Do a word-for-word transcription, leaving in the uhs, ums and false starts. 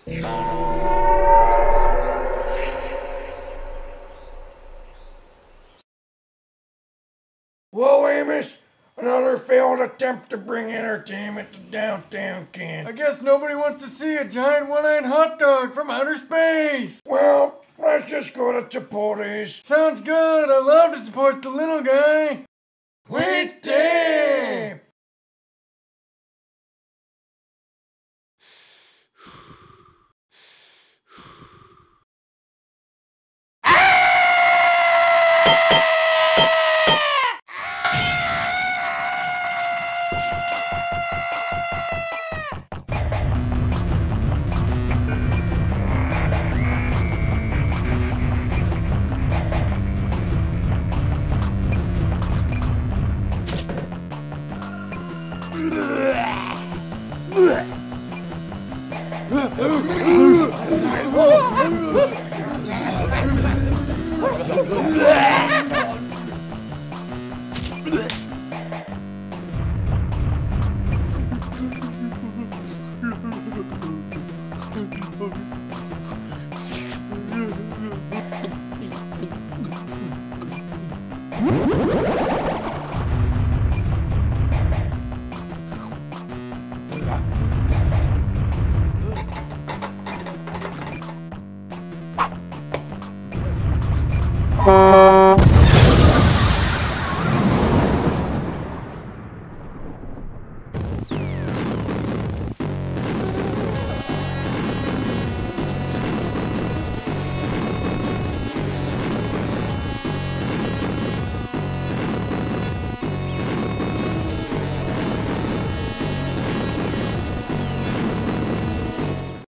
Well, Amos, another failed attempt to bring entertainment to downtown Kansas. I guess nobody wants to see a giant one-eyed hot dog from outer space. Well, let's just go to Chipotle's. Sounds good. I love to support the little guy. Wait there! Uh...